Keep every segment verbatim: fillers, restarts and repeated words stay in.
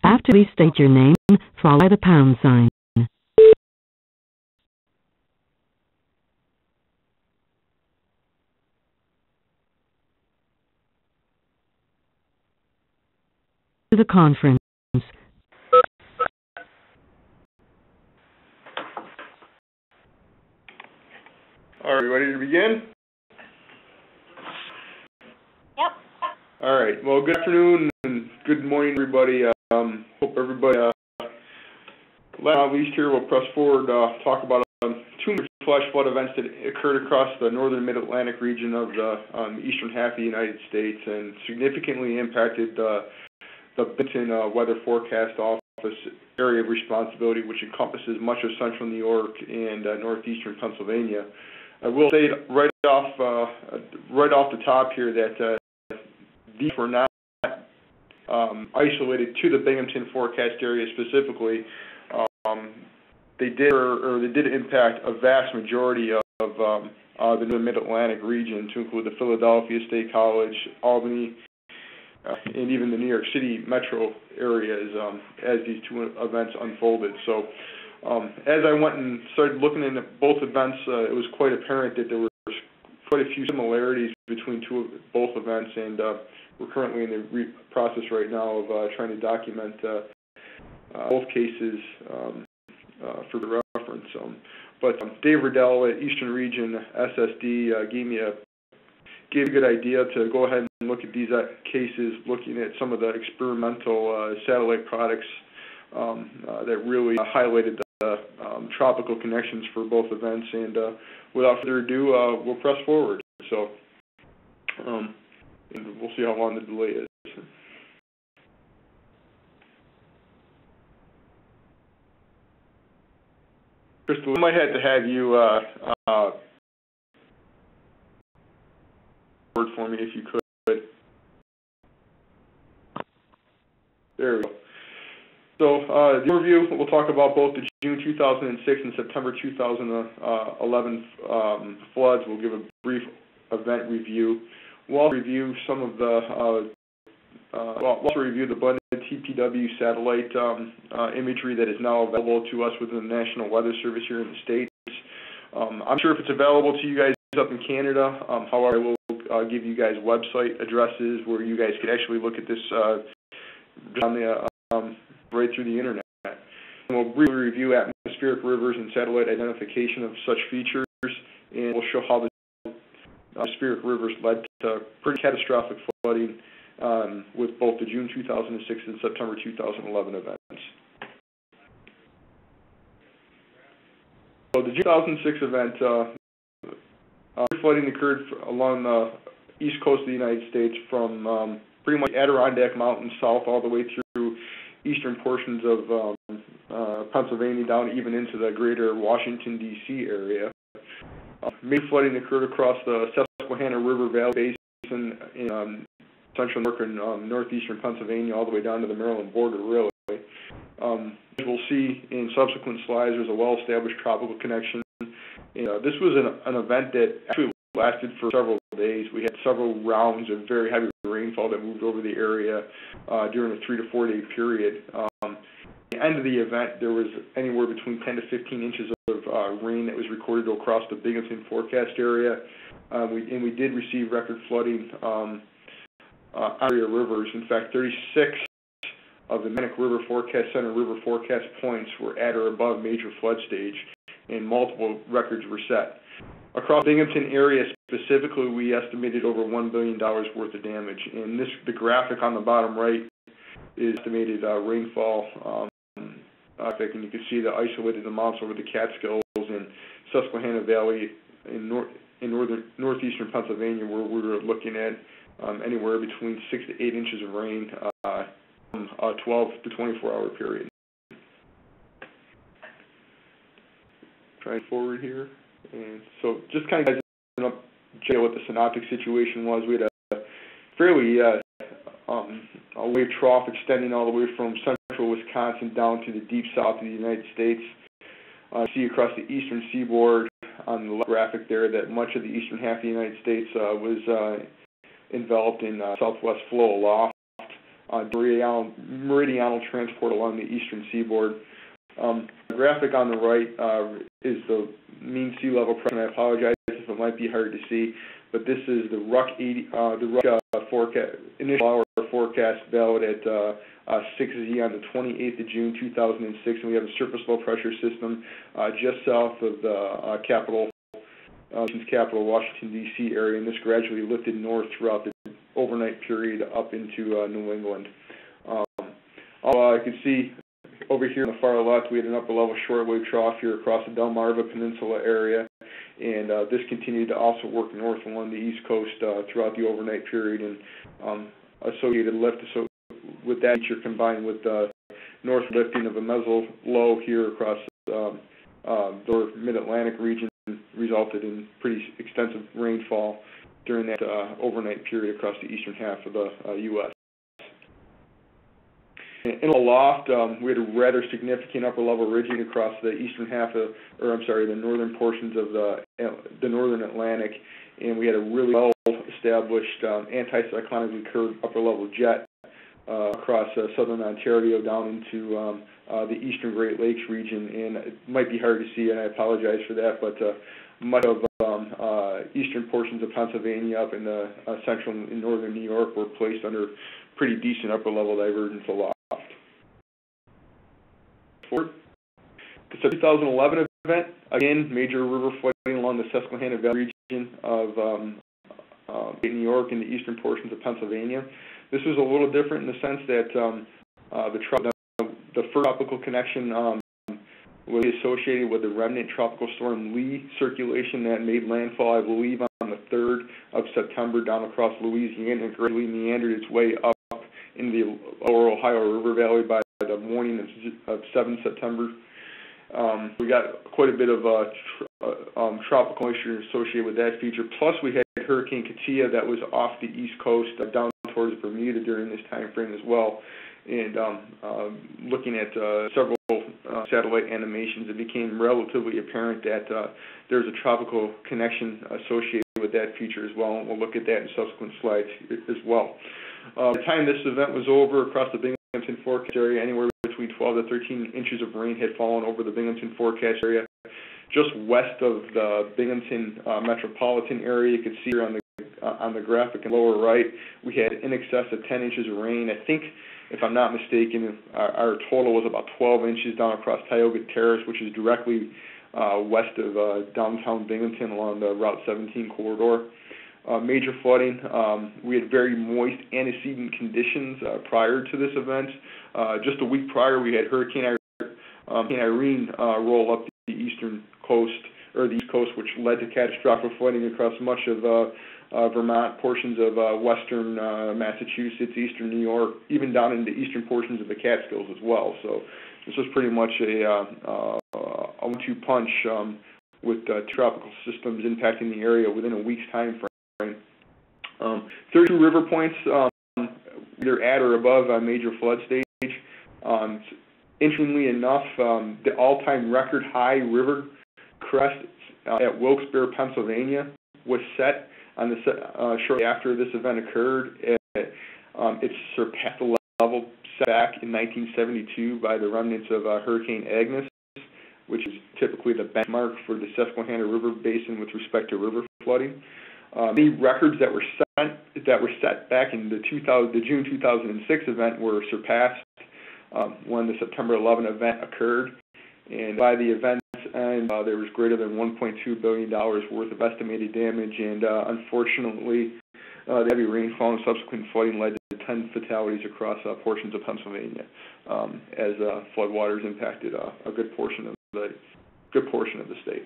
After we state your name, followed by the pound sign. To the conference. All right, ready to begin? Yep. All right. Well, good afternoon and good morning, everybody. Um, hope everybody, uh, last but not least here, will press forward, uh, talk about um, two major flash flood events that occurred across the northern mid-Atlantic region of the um, eastern half of the United States and significantly impacted uh, the Benton uh, Weather Forecast Office area of responsibility, which encompasses much of central New York and uh, northeastern Pennsylvania. I will say right off, uh, right off the top here that uh, these were not um, isolated to the Binghamton forecast area specifically. Um, they did, or, or they did impact a vast majority of, of um, uh, the Mid-Atlantic region, to include the Philadelphia State College, Albany, uh, and even the New York City metro areas um, as these two events unfolded. So. Um, as I went and started looking into both events, uh, it was quite apparent that there were quite a few similarities between two of both events, and uh, we're currently in the re process right now of uh, trying to document uh, uh, both cases um, uh, for the reference. Um, but um, Dave Riddell at Eastern Region S S D uh, gave me a gave a good idea to go ahead and look at these uh, cases, looking at some of the experimental uh, satellite products um, uh, that really uh, highlighted the Uh, um, tropical connections for both events, and uh, without further ado, uh, we'll press forward. So, um, and we'll see how long the delay is. Crystal, we might have to have you uh, uh, word for me if you could. There we go. So uh, the overview, we'll talk about both the June two thousand six and September two thousand eleven um, floods. We'll give a brief event review. We'll also review some of the, uh, uh, we'll also review the blended T P W satellite um, uh, imagery that is now available to us within the National Weather Service here in the States. Um, I'm sure if it's available to you guys up in Canada, um, however, I will uh, give you guys website addresses where you guys could actually look at this uh, on the uh, um, right through the internet. And we'll briefly review atmospheric rivers and satellite identification of such features, and we'll show how the atmospheric rivers led to pretty catastrophic flooding um, with both the June two thousand six and September two thousand eleven events. So the June two thousand six event, uh, uh, flooding occurred along the east coast of the United States from um, pretty much Adirondack Mountains south all the way through eastern portions of um, uh, Pennsylvania down even into the greater Washington, D C area. Uh, major flooding occurred across the Susquehanna River Valley Basin in um, central New York and um, northeastern Pennsylvania all the way down to the Maryland border, really. Um, as we'll see in subsequent slides, there's a well-established tropical connection. And, uh, this was an, an event that actually lasted for several days. We had several rounds of very heavy rainfall that moved over the area uh, during a three to four day period. Um, at the end of the event, there was anywhere between ten to fifteen inches of uh, rain that was recorded across the Binghamton forecast area. Uh, we, and we did receive record flooding um, uh, area rivers. In fact, thirty-six of the Manic River Forecast Center river forecast points were at or above major flood stage, and multiple records were set. Across the Binghamton area specifically, we estimated over one billion dollars worth of damage. And this, the graphic on the bottom right is estimated uh, rainfall. Um, uh, and you can see the isolated amounts over the Catskills and Susquehanna Valley in, nor in northern, northeastern Pennsylvania, where we were looking at um, anywhere between six to eight inches of rain uh, from a twelve to twenty-four hour period. Trying forward here. And so just kind of guys up what the synoptic situation was. We had a fairly uh, um, a wave trough extending all the way from central Wisconsin down to the deep south of the United States. Uh, see across the eastern seaboard on the left graphic there that much of the eastern half of the United States uh, was uh, enveloped in uh, southwest flow aloft. uh, meridional, meridional transport along the eastern seaboard. Um, the graphic on the right uh, is the mean sea level pressure, and I apologize if it might be hard to see, but this is the R U C eighty, uh, the R U C uh, forecast, initial hour forecast valid at uh, uh, six Z on the twenty-eighth of June two thousand six, and we have a surface low pressure system uh, just south of the uh, capital, uh, capital, Washington D C area, and this gradually lifted north throughout the overnight period up into uh, New England. Um, all I can see over here on the far left, we had an upper level shortwave trough here across the Delmarva Peninsula area, and uh, this continued to also work north along the east coast uh, throughout the overnight period, and um, associated lift so with that feature combined with the uh, north lifting of a meso low here across um, uh, the mid-Atlantic region resulted in pretty extensive rainfall during that uh, overnight period across the eastern half of the uh, U S In the loft, um, we had a rather significant upper-level ridging across the eastern half of, or I'm sorry, the northern portions of the uh, the northern Atlantic, and we had a really well-established um, anticyclonically curved upper-level jet uh, across uh, southern Ontario down into um, uh, the eastern Great Lakes region. And it might be hard to see, and I apologize for that, but uh, much of um, uh, eastern portions of Pennsylvania up in the uh, central and northern New York were placed under pretty decent upper-level divergence aloft. It's a two thousand eleven event. Again, major river flooding along the Susquehanna Valley region of um, uh, New York and the eastern portions of Pennsylvania. This was a little different in the sense that um, uh, the, the, the first tropical connection um, was associated with the remnant tropical storm Lee circulation that made landfall, I believe, on the third of September down across Louisiana and gradually meandered its way up into the lower Ohio River Valley by the morning of, of seventh September. Um, we got quite a bit of uh, tr um, tropical moisture associated with that feature. Plus, we had Hurricane Katia that was off the east coast uh, down towards Bermuda during this time frame as well. And um, uh, looking at uh, several uh, satellite animations, it became relatively apparent that uh, there's a tropical connection associated with that feature as well, and we'll look at that in subsequent slides as well. Uh, by the time this event was over, across the Binghamton forecast area, anywhere between twelve to thirteen inches of rain had fallen over the Binghamton forecast area. Just west of the Binghamton uh, metropolitan area, you can see here on the uh, on the graphic in the lower right, we had in excess of ten inches of rain. I think, if I'm not mistaken, our, our total was about twelve inches down across Tioga Terrace, which is directly uh, west of uh, downtown Binghamton along the Route seventeen corridor. Uh, major flooding. Um, we had very moist antecedent conditions uh, prior to this event. Uh, just a week prior, we had Hurricane um, Irene uh, roll up the eastern coast, or the east coast, which led to catastrophic flooding across much of uh, uh, Vermont, portions of uh, western uh, Massachusetts, eastern New York, even down into eastern portions of the Catskills as well. So this was pretty much a, uh, uh, a one two punch um, with uh, tropical systems impacting the area within a week's time frame. Um, thirty-two river points, um, either at or above a major flood stage. Um, interestingly enough, um, the all-time record high river crest uh, at Wilkes-Barre, Pennsylvania, was set on the uh, shortly after this event occurred. It, um, it surpassed the level set back in nineteen seventy-two by the remnants of uh, Hurricane Agnes, which is typically the benchmark for the Susquehanna River Basin with respect to river flooding. Uh, the records that were set that were set back in the, two thousand, the June two thousand six event were surpassed um, when the September eleventh event occurred, and by the event's end, uh, there was greater than one point two billion dollars worth of estimated damage, and uh, unfortunately, uh, the heavy rainfall and subsequent flooding led to ten fatalities across uh, portions of Pennsylvania, um, as uh, floodwaters impacted uh, a good portion of the good portion of the state.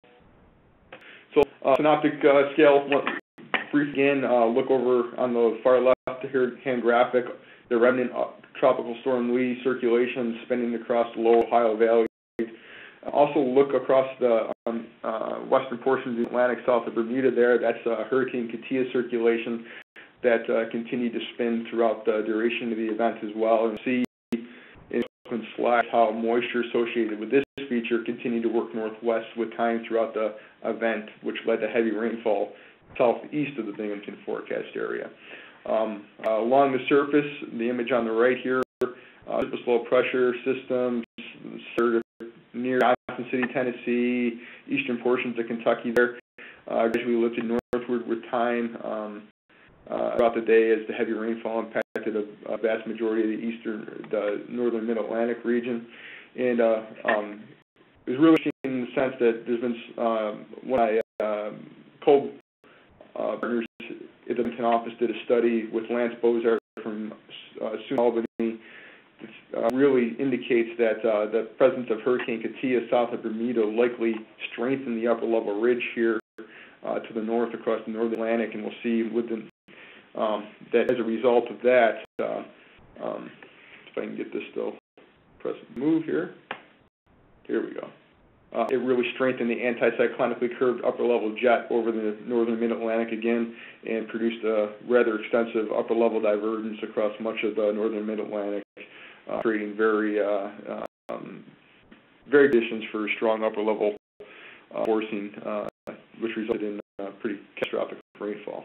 So, uh, synoptic uh, scale, brief again, uh, look over on the far left here hand graphic, the remnant uh, tropical storm Lee circulation spinning across the lower Ohio Valley. Also look across the um, uh, western portions of the Atlantic south of Bermuda there. That's uh, Hurricane Katia circulation that uh, continued to spin throughout the duration of the event as well. And see in slides how moisture associated with this feature continued to work northwest with time throughout the event, which led to heavy rainfall southeast of the Binghamton forecast area. Um, uh, along the surface, the image on the right here, uh, surface low pressure systems near Johnson City, Tennessee, eastern portions of Kentucky there, uh, gradually lifted northward with time um, uh, throughout the day as the heavy rainfall impacted a, a vast majority of the eastern, the northern mid-Atlantic region. And uh, um, it was really interesting in the sense that there's been um, one of my uh, cold uh, partners at the Edmonton office did a study with Lance Bozart from uh, SUNY Albany. It uh, really indicates that uh, the presence of Hurricane Katia south of Bermuda likely strengthened the upper level ridge here uh, to the north across the northern Atlantic, and we'll see within, um, that as a result of that, uh, um, if I can get this still, press move here. Here we go. Uh, it really strengthened the anticyclonically curved upper level jet over the northern mid-Atlantic again and produced a rather extensive upper level divergence across much of the northern mid-Atlantic, uh, creating very, uh, um, very conditions for strong upper level uh, forcing, uh, which resulted in uh, pretty catastrophic rainfall.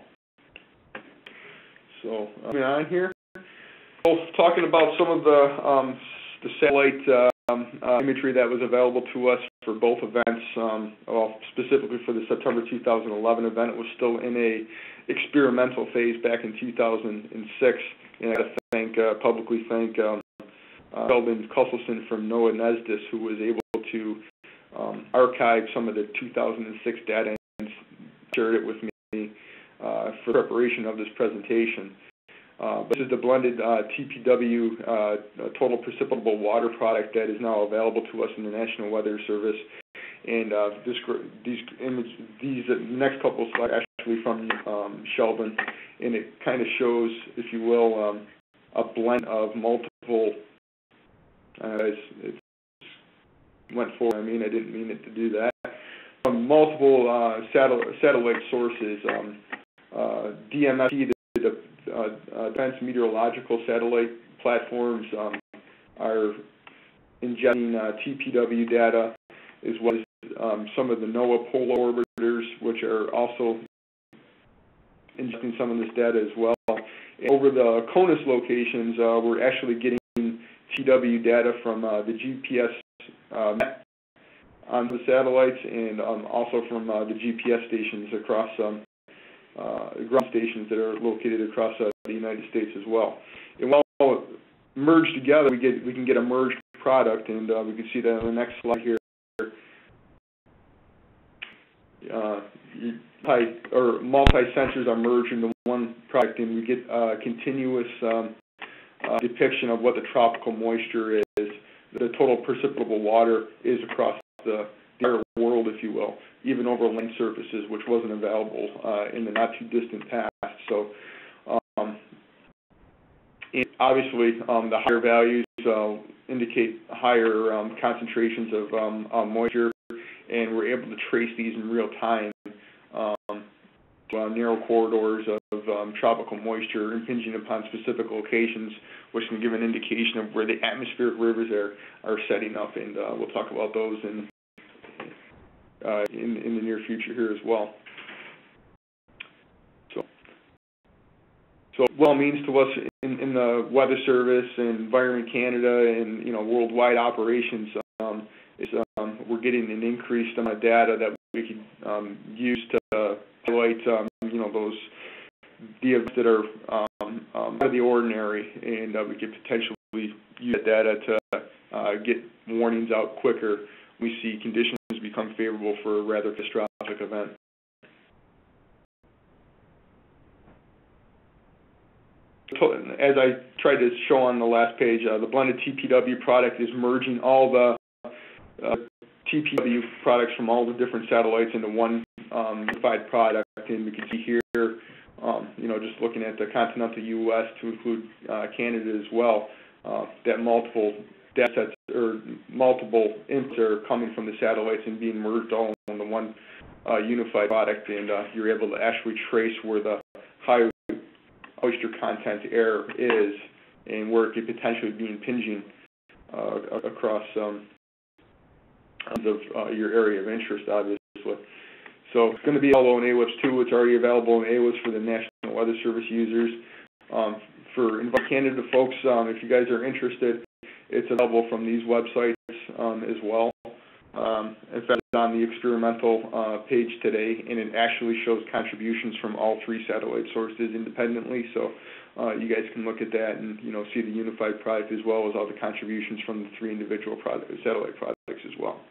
So, uh, moving on here. So, talking about some of the, um, the satellite uh, Um, uh, imagery that was available to us for both events, um, well, specifically for the September two thousand eleven event. It was still in a experimental phase back in two thousand six, and I got to thank, uh, publicly thank um, uh, Sheldon Kusselson from NOAA NESDIS, who was able to um, archive some of the two thousand six data and shared it with me uh, for preparation of this presentation. Uh, this is the blended uh, T P W uh, total precipitable water product that is now available to us in the National Weather Service. And uh, this, these image, these uh, next couple of slides are actually from um, Sheldon, and it kind of shows, if you will, um, a blend of multiple. Uh, it's, it's went forward. I mean, I didn't mean it to do that. Um, multiple uh, satellite satellite sources, um, uh, D M S T. The uh, uh, Defense Meteorological Satellite platforms um, are ingesting uh, T P W data, as well as um, some of the NOAA polar orbiters, which are also ingesting some of this data as well. And over the CONUS locations, uh, we're actually getting T W data from uh, the G P S uh, on the satellites, and um, also from uh, the G P S stations across um, Uh, ground stations that are located across uh, the United States as well. And when all merged together, we get we can get a merged product, and uh, we can see that on the next slide here. Uh, multi, or multi-sensors are merged into one product, and we get a continuous um, uh, depiction of what the tropical moisture is, the total precipitable water is across the entire world, if you will, even over land surfaces, which wasn't available uh, in the not-too-distant past. So, um, obviously, um, the higher values uh, indicate higher um, concentrations of um, uh, moisture, and we're able to trace these in real time um, to uh, narrow corridors of um, tropical moisture impinging upon specific locations, which can give an indication of where the atmospheric rivers are, are setting up, and uh, we'll talk about those in Uh, in, in the near future here as well. So, so what it means to us in, in the Weather Service and Environment Canada and, you know, worldwide operations um, is um, we're getting an increased amount of data that we can um, use to uh, highlight, um, you know, those the events that are um, um, out of the ordinary, and uh, we could potentially use that data to uh, get warnings out quicker. We see conditions become favorable for a rather catastrophic event. As I tried to show on the last page, uh, the blended T P W product is merging all the uh, T P W products from all the different satellites into one um, unified product, and we can see here, um, you know, just looking at the continental U S to include uh, Canada as well, uh, that multiple data sets or multiple inputs are coming from the satellites and being merged all into one uh, unified product, and uh, you're able to actually trace where the high moisture content air is and where it could potentially be impinging uh, across um, of uh, your area of interest, obviously. So it's going to be available in A W I P S too. It's already available in A W I P S for the National Weather Service users. um, for Invite Canada folks, um, if you guys are interested, it's available from these websites um, as well. Um, in fact, it's on the experimental uh, page today, and it actually shows contributions from all three satellite sources independently. So uh, you guys can look at that and you know see the unified product as well as all the contributions from the three individual product, satellite products as well.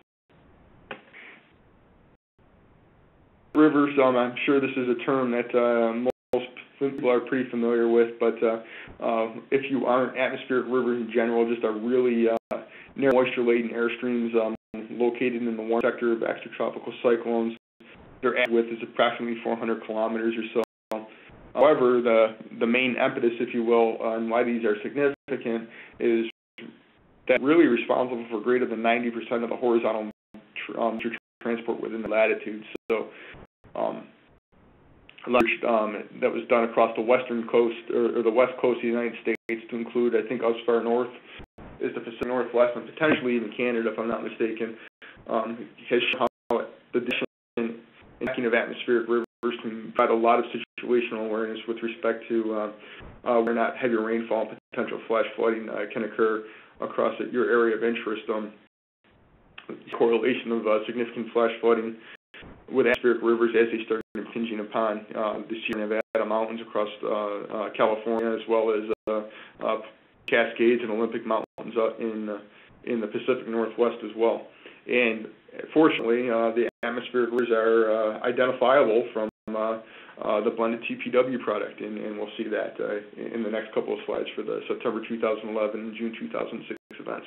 Rivers, um, I'm sure this is a term that uh, most people are pretty familiar with, but uh, uh, if you aren't, atmospheric rivers in general just are really uh, narrow moisture-laden air streams um, located in the warm sector of extratropical cyclones. Their width is approximately four hundred kilometers or so. However, the, the main impetus, if you will, on why these are significant is that really responsible for greater than ninety percent of the horizontal tr um, tr transport within the latitude. So, um, research um, that was done across the western coast or, or the west coast of the United States to include, I think, as far north is the Pacific Northwest and potentially even Canada, if I'm not mistaken, um, has shown how the addition and tracking of atmospheric rivers can provide a lot of situational awareness with respect to uh, uh, where not heavy rainfall and potential flash flooding uh, can occur across your area of interest. Um, correlation of uh, significant flash flooding with atmospheric rivers as they start impinging upon uh, the Sierra Nevada mountains across uh, uh, California, as well as uh, uh, Cascades and Olympic Mountains uh, in uh, in the Pacific Northwest as well. And fortunately, uh, the atmospheric rivers are uh, identifiable from uh, uh, the blended T P W product, and, and we'll see that uh, in the next couple of slides for the September two thousand eleven and June two thousand six events.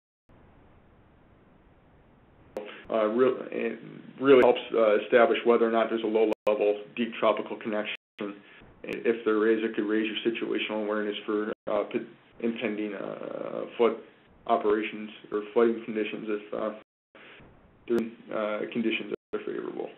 Uh, real, it really helps uh, establish whether or not there's a low-level deep tropical connection. If there is, it could raise your situational awareness for uh, impending uh, flood operations or flooding conditions if uh, during uh, conditions are favorable.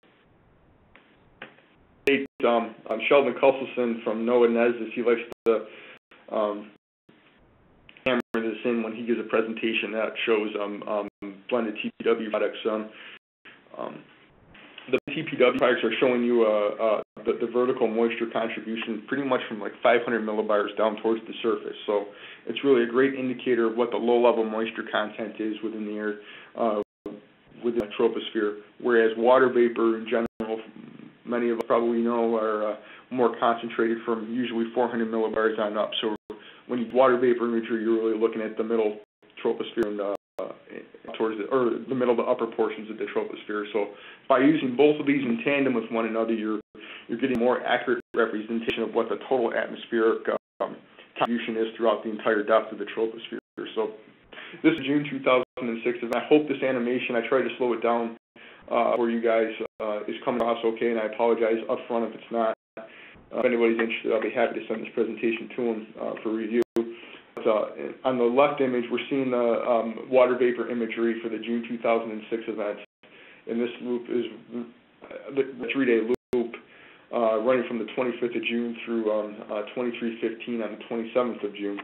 Um, um, Sheldon Kusselson from NOAA NESDIS, he likes to um, hammer this in when he gives a presentation that shows um, um, blended T P W products. Um, um, the T P W products are showing you uh, uh, the, the vertical moisture contribution pretty much from like five hundred millibars down towards the surface. So it's really a great indicator of what the low-level moisture content is within the air, uh, within the troposphere, whereas water vapor in general, many of us probably know, are uh, more concentrated from usually four hundred millibars on up. So when you water vapor imagery, you're really looking at the middle troposphere and uh, towards the, or the middle to upper portions of the troposphere. So by using both of these in tandem with one another, you're you're getting more accurate representation of what the total atmospheric um, contribution is throughout the entire depth of the troposphere. So this is June two thousand six, and I hope this animation, I tried to slow it down uh, for you guys, uh, is coming across okay, and I apologize up front if it's not. Uh, if anybody's interested, I'll be happy to send this presentation to them uh, for review. But, uh, on the left image, we're seeing the um, water vapor imagery for the June two thousand six event. And this loop is uh, the three-day loop uh, running from the twenty-fifth of June through um, uh, twenty-three fifteen on the twenty-seventh of June.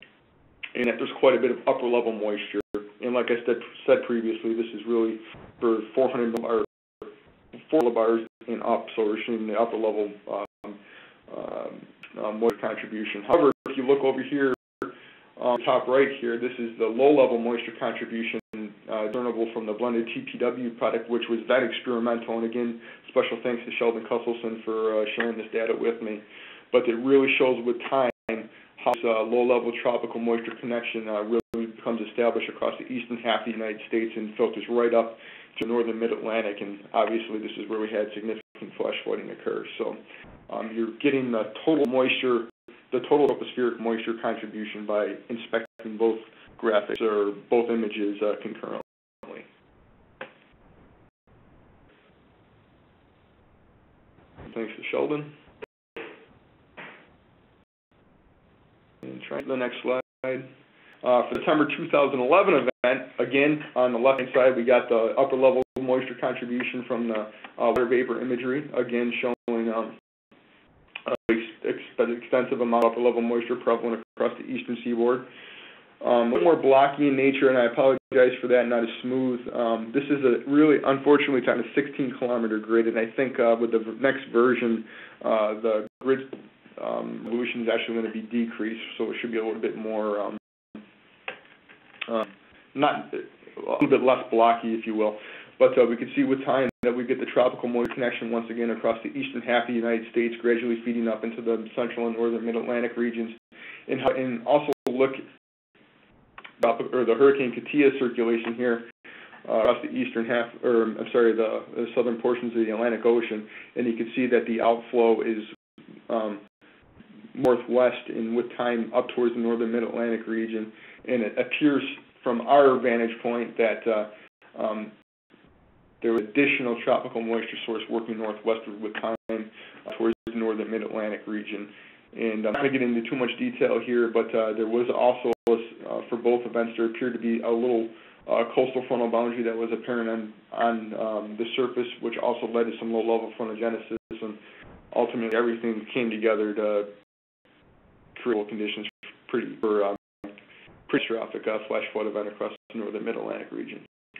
And there's quite a bit of upper-level moisture. And like I said, said previously, this is really for four hundred millibars, four millibars and up, so we're seeing the upper-level um, uh, uh, moisture contribution. However, if you look over here, on the top right here, this is the low-level moisture contribution uh, discernible from the blended T P W product, which was that experimental. And again, special thanks to Sheldon Kusselson for uh, sharing this data with me. But it really shows with time how this uh, low-level tropical moisture connection uh, really becomes established across the eastern half of the United States and filters right up to the northern mid-Atlantic. And obviously, this is where we had significant flash flooding occur. So um, you're getting the total moisture, the total tropospheric moisture contribution by inspecting both graphics or both images uh, concurrently. Thanks to Sheldon. And try the next slide. Uh, for the September two thousand eleven event, again, on the left-hand side, we got the upper-level moisture contribution from the uh, water vapor imagery, again showing um, an extensive amount of upper-level moisture prevalent across the eastern seaboard. Um, a little more blocky in nature, and I apologize for that, not as smooth. Um, this is a really, unfortunately, it's on a sixteen kilometer grid, and I think uh, with the next version, uh, the grid um, resolution is actually going to be decreased, so it should be a little bit more, um, uh, not a little bit less blocky, if you will. But uh, we can see with time that we get the tropical moisture connection once again across the eastern half of the United States, gradually feeding up into the central and northern mid-Atlantic regions, and, and also look or the Hurricane Katia circulation here uh, across the eastern half, or I'm sorry, the, the southern portions of the Atlantic Ocean, and you can see that the outflow is um, northwest and with time up towards the northern mid-Atlantic region, and it appears from our vantage point that uh, um, there was additional tropical moisture source working northwestward with time uh, towards the northern mid-Atlantic region. And I'm not going to get into too much detail here, but uh, there was also, uh, for both events, there appeared to be a little uh, coastal frontal boundary that was apparent on, on um, the surface, which also led to some low-level frontogenesis, and ultimately everything came together to create conditions pretty, for um, pretty catastrophic uh, flash flood event across the northern mid-Atlantic region.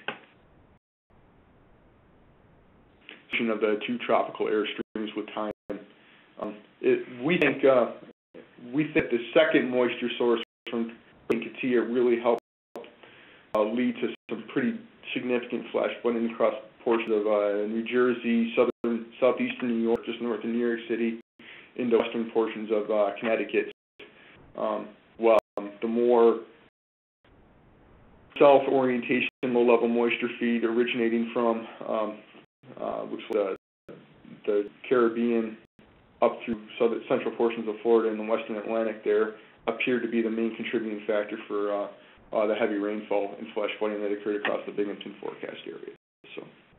Of the two tropical air streams with time. Um, it, we think uh, we think the second moisture source from Katia really helped uh, lead to some pretty significant flash flooding across portions of uh, New Jersey, southern, southeastern New York, just north of New York City, into western portions of uh, Connecticut. Um, well, um, the more self-orientation, low-level moisture feed originating from um, uh, which was the, the Caribbean up through southern, central portions of Florida and the western Atlantic there appeared to be the main contributing factor for uh, uh, the heavy rainfall and flash flooding that occurred across the Binghamton forecast area. So,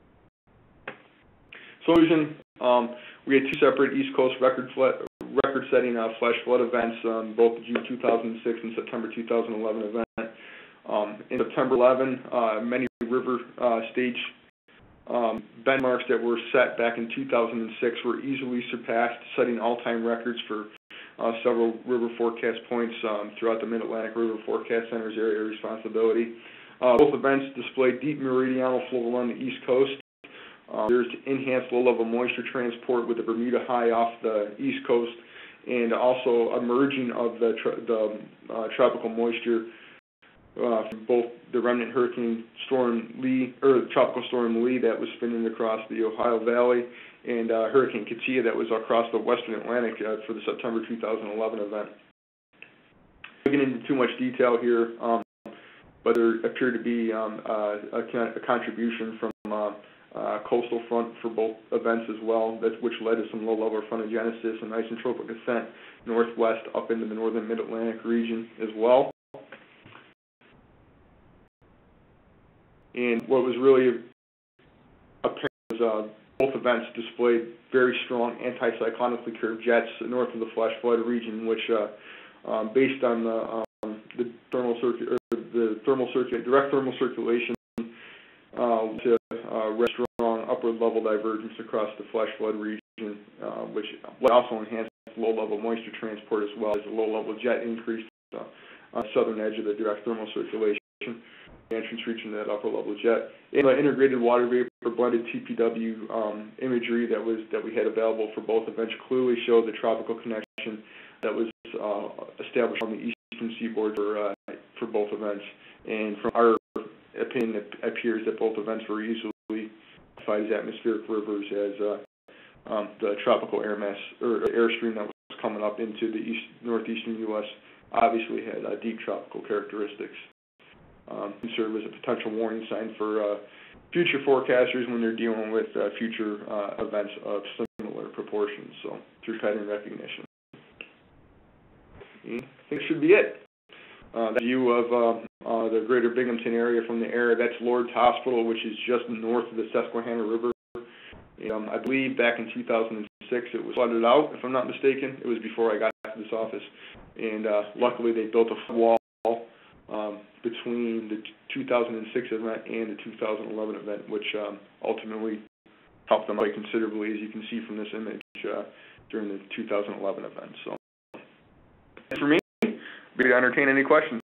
solution, um, we had two separate East Coast record record-setting uh, flash flood events, um, both the June two thousand six and September two thousand eleven event. Um, in September eleven, uh, many river uh, stage Um, benchmarks that were set back in two thousand six were easily surpassed, setting all-time records for uh, several river forecast points um, throughout the Mid-Atlantic River Forecast Center's area of responsibility. Uh, both events displayed deep meridional flow along the East Coast. Um, there's enhanced low-level moisture transport with the Bermuda High off the East Coast, and also a merging of the, tro the uh, tropical moisture Uh, from both the remnant Hurricane Storm Lee, or Tropical Storm Lee that was spinning across the Ohio Valley, and uh, Hurricane Katia that was across the western Atlantic uh, for the September two thousand eleven event. I'm not getting into too much detail here, um, but there appeared to be um, uh, a, a contribution from uh, uh, coastal front for both events as well, that, which led to some low-level frontogenesis and isentropic ascent northwest up into the northern mid-Atlantic region as well. And what was really apparent was uh, both events displayed very strong anticyclonically curved jets north of the flash flood region, which, uh, um, based on the, um, the thermal circu or the thermal circu direct thermal circulation, uh, to uh, strong upward level divergence across the flash flood region, uh, which also enhanced low-level moisture transport as well as the low-level jet increased uh, on the southern edge of the direct thermal circulation. The entrance region of that upper level jet, and the integrated water vapor blended T P W um, imagery that was that we had available for both events clearly showed the tropical connection that was uh, established on the eastern seaboard for uh, for both events. And from our opinion, it appears that both events were easily classified as atmospheric rivers, as uh, um, the tropical air mass or airstream that was coming up into the east northeastern U S obviously had uh, deep tropical characteristics. Um, can serve as a potential warning sign for uh, future forecasters when they're dealing with uh, future uh, events of similar proportions, so through pattern recognition. I think that should be it. Uh, the view of uh, uh, the greater Binghamton area from the air, that's Lord's Hospital, which is just north of the Susquehanna River. And, um, I believe back in two thousand six it was flooded out, if I'm not mistaken. It was before I got to this office. And uh, luckily they built a wall Um, between the two thousand six event and the two thousand eleven event, which um, ultimately helped them quite considerably, as you can see from this image, uh, during the two thousand eleven event. So, for me, I'd be to entertain any questions.